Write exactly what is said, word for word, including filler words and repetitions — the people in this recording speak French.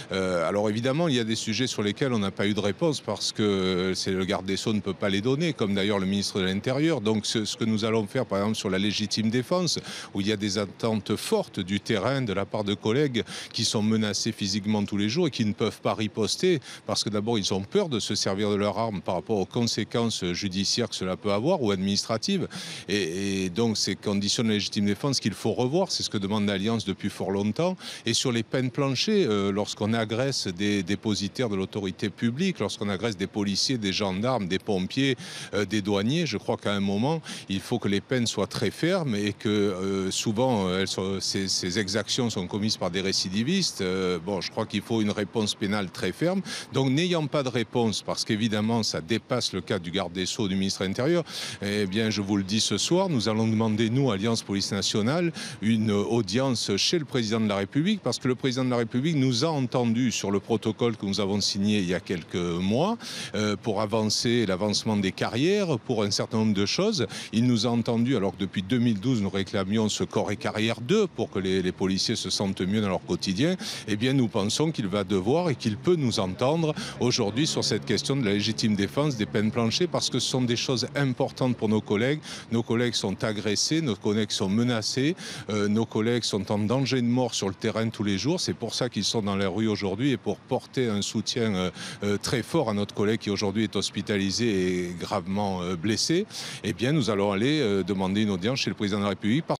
Euh, alors évidemment, il y a des sujets sur lesquels on n'a pas eu de réponse parce que c'est le garde des Sceaux ne peut pas les donner, comme d'ailleurs le ministre de l'Intérieur. Donc ce, ce que nous allons faire, par exemple, sur la légitime défense, où il y a des attentes fortes du terrain de la part de collègues qui sont menacés physiquement tous les jours et qui ne peuvent pas riposter parce que d'abord ils ont peur de se servir de leur arme par rapport aux conséquences judiciaires que cela peut avoir ou administratives. Et, et donc ces conditions de légitime défense qu'il faut revoir, c'est ce que demande l'Alliance depuis fort longtemps. Et sur les peines planchées, euh, lorsqu'on agresse des dépositaires de l'autorité publique, lorsqu'on agresse des policiers, des gendarmes, des pompiers, euh, des douaniers, je crois qu'à un moment, il faut que les peines soient très fermes et que euh, souvent elles sont, ces, ces exactions sont commises par des récidivistes. Euh, bon, je crois qu'il faut une réponse pénale très ferme. Donc n'ayant pas de réponse, parce qu'évidemment ça dépasse le cadre du garde des Sceaux, du ministre de l'Intérieur, eh bien je vous le dis ce soir, nous allons demander, nous, Alliance Police Nationale, une audience chez le président de la République, parce que le président de la République nous a entendus sur le protocole que nous avons signé il y a quelques mois euh, pour avancer l'avancement des carrières, pour un certain nombre de choses. Il nous a entendus alors que depuis deux mille douze nous réclamions ce corps et carrière deux pour que les, les policiers se sentent mieux dans leur quotidien. Eh bien nous pensons qu'il va devoir et qu'il peut nous entendre aujourd'hui sur cette question de la légitime défense, des peines planchées, parce que ce sont des choses importantes pour nos collègues. Nos collègues sont agressés, nos collègues sont menacés, euh, nos collègues sont en danger de mort sur le terrain tous les jours. C'est pour ça qu'ils sont dans les rues aujourd'hui et pour porter un soutien euh, euh, très fort à notre collègue qui aujourd'hui est hospitalisé et gravement euh, blessé. Eh bien, nous allons aller euh, demander une audience chez le président de la République.